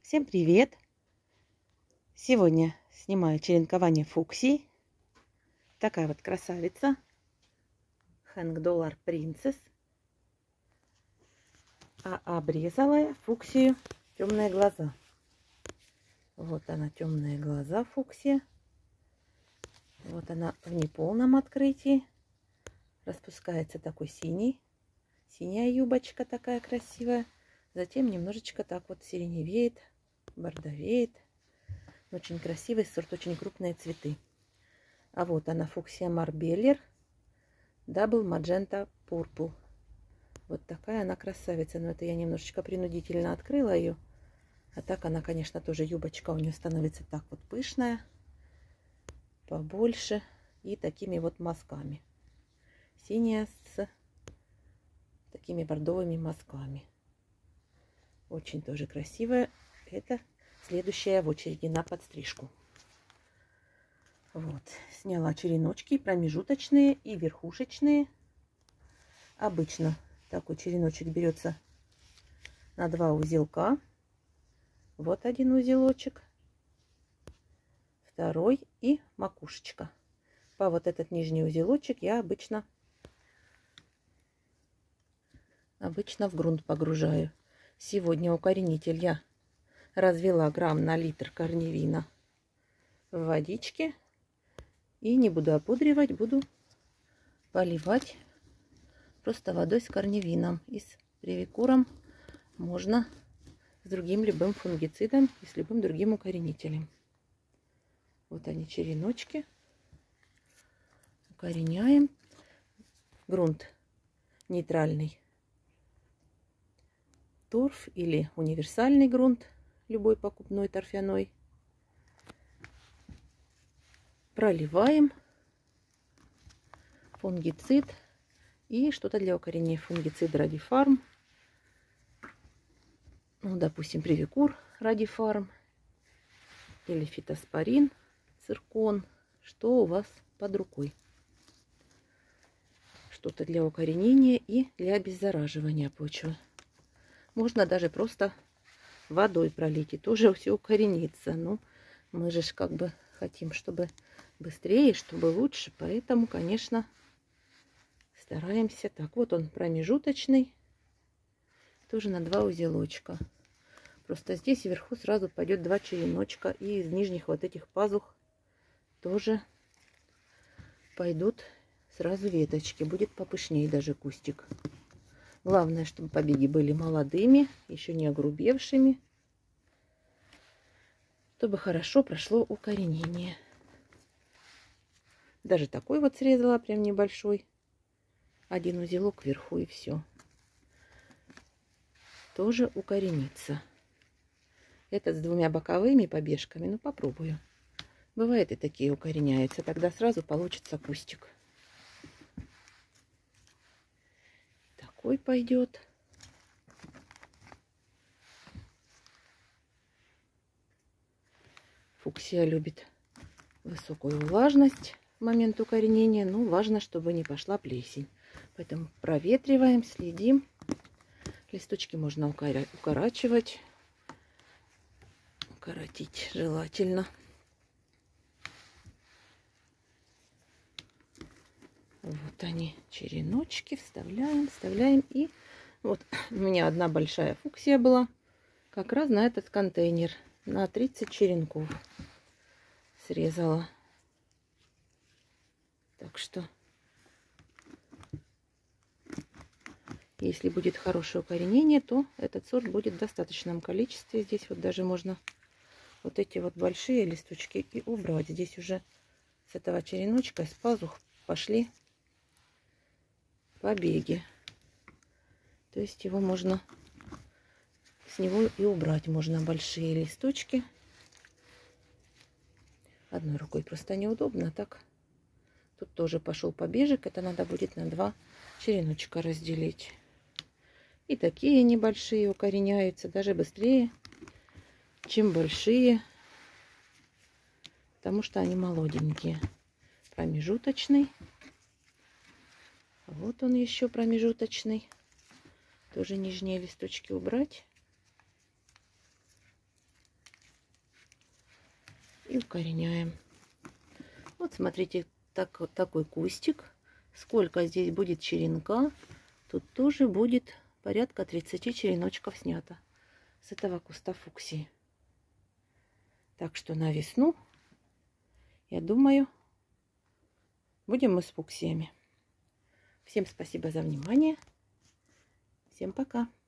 Всем привет! Сегодня снимаю черенкование фуксий. Такая вот красавица. Hang Dollar Princess. А обрезала я фуксию темные глаза. Вот она, темные глаза фуксия. Вот она в неполном открытии. Распускается такой синяя юбочка такая красивая. Затем немножечко так вот сиреневеет, бордовеет. Очень красивый сорт, очень крупные цветы. А вот она, фуксия Марбеллер Double Magenta Purple. Вот такая она красавица. Но это я немножечко принудительно открыла ее. А так она, конечно, тоже юбочка у нее становится так вот пышная, побольше и такими вот мазками. Синяя с такими бордовыми мазками. Очень тоже красивая. Это следующая в очереди на подстрижку. Вот, сняла череночки промежуточные и верхушечные. Обычно такой череночек берется на 2 узелка. Вот один узелочек, второй и макушечка. По вот этот нижний узелочек я обычно в грунт погружаю. Сегодня укоренитель я развела грамм на литр корневина в водичке. И не буду опудривать, буду поливать просто водой с корневином. И с привикуром можно с другим любым фунгицидом и с любым другим укоренителем. Вот они, череночки. Укореняем. Грунт нейтральный. Торф или универсальный грунт, любой покупной торфяной. Проливаем фунгицид и что-то для укоренения. Фунгицид Радифарм. Ну, допустим, привикур Радифарм или фитоспорин, циркон. Что у вас под рукой? Что-то для укоренения и для обеззараживания почвы. Можно даже просто водой пролить, и тоже все укоренится. Но мы же как бы хотим, чтобы быстрее, чтобы лучше. Поэтому, конечно, стараемся. Так, вот он промежуточный. Тоже на 2 узелочка. Просто здесь вверху сразу пойдет 2 череночка. И из нижних вот этих пазух тоже пойдут сразу веточки. Будет попышнее даже кустик. Главное, чтобы побеги были молодыми, еще не огрубевшими. Чтобы хорошо прошло укоренение. Даже такой вот срезала, прям небольшой. Один узелок вверху и все. Тоже укоренится. Этот с 2 боковыми побежками. Ну, попробую. Бывает и такие укореняются. Тогда сразу получится кустик. Такой пойдет. Фуксия любит высокую влажность в момент укоренения. Ну, важно, чтобы не пошла плесень. Поэтому проветриваем, следим. Листочки можно укорачивать. Укоротить желательно. Вот они, череночки. Вставляем. И вот у меня одна большая фуксия была. Как раз на этот контейнер. На 30 черенков срезала. Так что, если будет хорошее укоренение, то этот сорт будет в достаточном количестве. Здесь вот даже можно вот эти вот большие листочки и убрать. Здесь уже с этого череночка из пазух пошли побеги. То есть его можно, с него и убрать можно большие листочки. Одной рукой просто неудобно. Так, тут тоже пошел побежек. Это надо будет на 2 череночка разделить. И такие небольшие укореняются даже быстрее, чем большие. Потому что они молоденькие. Промежуточный. Вот он еще промежуточный. Тоже нижние листочки убрать. и укореняем. Вот смотрите, такой кустик. Сколько здесь будет черенка. Тут тоже будет порядка 30 череночков снято с этого куста фуксии. Так что на весну, я думаю, будем мы с фуксиями. Всем спасибо за внимание. Всем пока.